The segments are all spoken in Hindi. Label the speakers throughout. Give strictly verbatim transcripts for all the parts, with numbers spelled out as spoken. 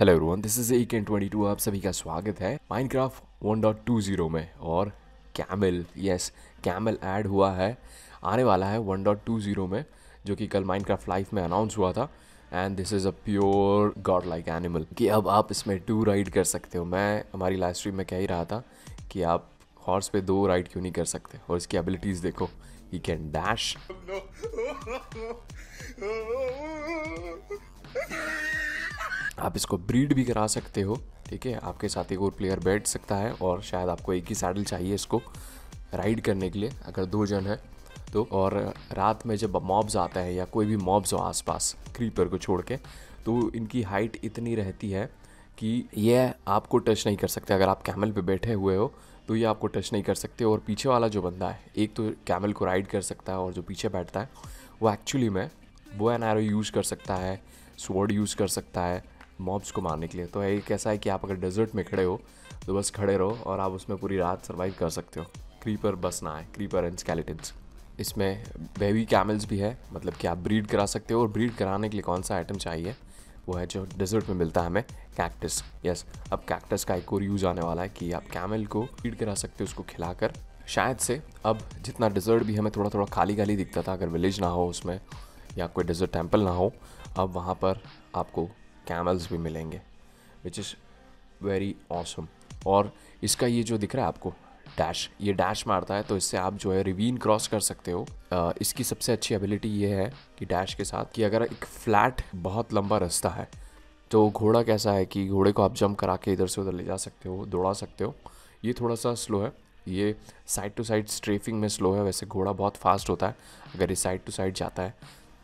Speaker 1: Hello everyone, this is a can twenty two. आप सभी का स्वागत है Minecraft one point two zero में। और कैमल, यस कैमल ऐड हुआ है, आने वाला है वन पॉइंट टू ज़ीरो में, जो कि कल माइनक्राफ्ट लाइव में अनाउंस हुआ था। And this is a pure god like animal कि अब आप इसमें टू राइड कर सकते हो। मैं हमारी लाइव स्ट्रीम में कह ही रहा था कि आप हॉर्स पे दो राइड क्यों नहीं कर सकते। और इसकी एबिलिटीज़ देखो, ही कैन डैश, आप इसको ब्रीड भी करा सकते हो। ठीक है, आपके साथ एक और प्लेयर बैठ सकता है और शायद आपको एक ही सैडल चाहिए इसको राइड करने के लिए, अगर दो जन है तो। और रात में जब मॉब्स आता है या कोई भी मॉब्स हो आसपास क्रीपर को छोड़ के, तो इनकी हाइट इतनी रहती है कि ये आपको टच नहीं कर सकते। अगर आप कैमल पे बैठे हुए हो तो ये आपको टच नहीं कर सकते। और पीछे वाला जो बंदा है, एक तो कैमल को राइड कर सकता है और जो पीछे बैठता है वो एक्चुअली में बो एंड एरो यूज़ कर सकता है, स्वॉर्ड यूज़ कर सकता है मॉब्स को मारने के लिए। तो एक ऐसा है कि आप अगर डेजर्ट में खड़े हो तो बस खड़े रहो और आप उसमें पूरी रात सर्वाइव कर सकते हो। क्रीपर बस ना है, क्रीपर एंड स्केलेटन्स। इसमें बेबी कैमल्स भी है, मतलब कि आप ब्रीड करा सकते हो। और ब्रीड कराने के लिए कौन सा आइटम चाहिए, वो है जो डेजर्ट में मिलता है हमें, कैक्टस। यस, अब कैक्टस का एक और यूज़ आने वाला है कि आप कैमल को ब्रीड करा सकते हो उसको खिलाकर। शायद से अब जितना डेजर्ट भी हमें थोड़ा थोड़ा खाली खाली दिखता था, अगर विलेज ना हो उसमें या कोई डेजर्ट टेम्पल ना हो, अब वहाँ पर आपको कैमल्स भी मिलेंगे, विच इज़ वेरी ऑसम। और इसका ये जो दिख रहा है आपको डैश, ये डैश मारता है तो इससे आप जो है रिवीन क्रॉस कर सकते हो। uh, इसकी सबसे अच्छी एबिलिटी ये है कि डैश के साथ कि अगर एक फ्लैट बहुत लंबा रास्ता है तो घोड़ा कैसा है कि घोड़े को आप जंप करा के इधर से उधर ले जा सकते हो, दौड़ा सकते हो। ये थोड़ा सा स्लो है, ये साइड टू साइड स्ट्रेफिंग में स्लो है। वैसे घोड़ा बहुत फास्ट होता है अगर ये साइड टू साइड जाता है,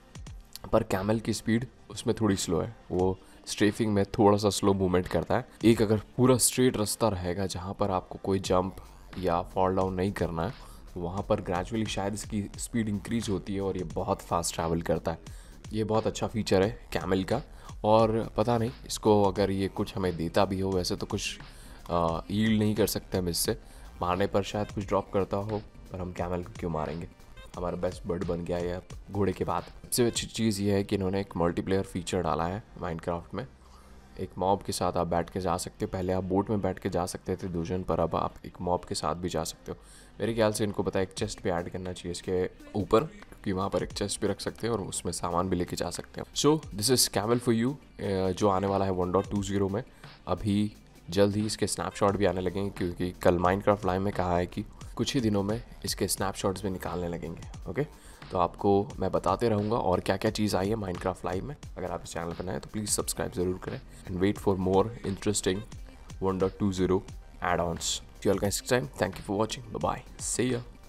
Speaker 1: पर कैमल की स्पीड उसमें थोड़ी स्लो है, वो स्ट्रेफिंग में थोड़ा सा स्लो मूवमेंट करता है। एक अगर पूरा स्ट्रेट रास्ता रहेगा जहाँ पर आपको कोई जंप या फॉल डाउन नहीं करना है, तो वहाँ पर ग्रेजुअली शायद इसकी स्पीड इंक्रीज होती है और ये बहुत फास्ट ट्रैवल करता है। ये बहुत अच्छा फीचर है कैमल का। और पता नहीं इसको अगर ये कुछ हमें देता भी हो, वैसे तो कुछ यील्ड नहीं कर सकते हम इससे, मारने पर शायद कुछ ड्रॉप करता हो, पर हम कैमल को क्यों मारेंगे। हमारा बेस्ट बर्ड बन गया है घोड़े के बाद। सबसे अच्छी चीज़ ये है कि इन्होंने एक मल्टीप्लेयर फीचर डाला है माइनक्राफ्ट में। एक मॉब के साथ आप बैठ के जा सकते हो। पहले आप बोट में बैठ के जा सकते थे दो जन, पर अब आप एक मॉब के साथ भी जा सकते हो। मेरे ख्याल से इनको पता है एक चेस्ट भी ऐड करना चाहिए इसके ऊपर, क्योंकि वहाँ पर एक चेस्ट भी रख सकते हैं और उसमें सामान भी लेके जा सकते हैं। So this is camel for you, जो आने वाला है वन पॉइंट टू ज़ीरो में। अभी जल्द ही इसके स्नैपशॉट भी आने लगेंगे, क्योंकि कल माइनक्राफ्ट लाइव में कहा है कि कुछ ही दिनों में इसके स्नैपशॉट्स भी निकालने लगेंगे। ओके, तो आपको मैं बताते रहूँगा और क्या क्या चीज़ आई है माइनक्राफ्ट लाइव में। अगर आप इस चैनल पर नए हैं तो प्लीज़ सब्सक्राइब ज़रूर करें and wait for more interesting one point two zero add ons. Till next time, thank you for watching, bye bye, see या।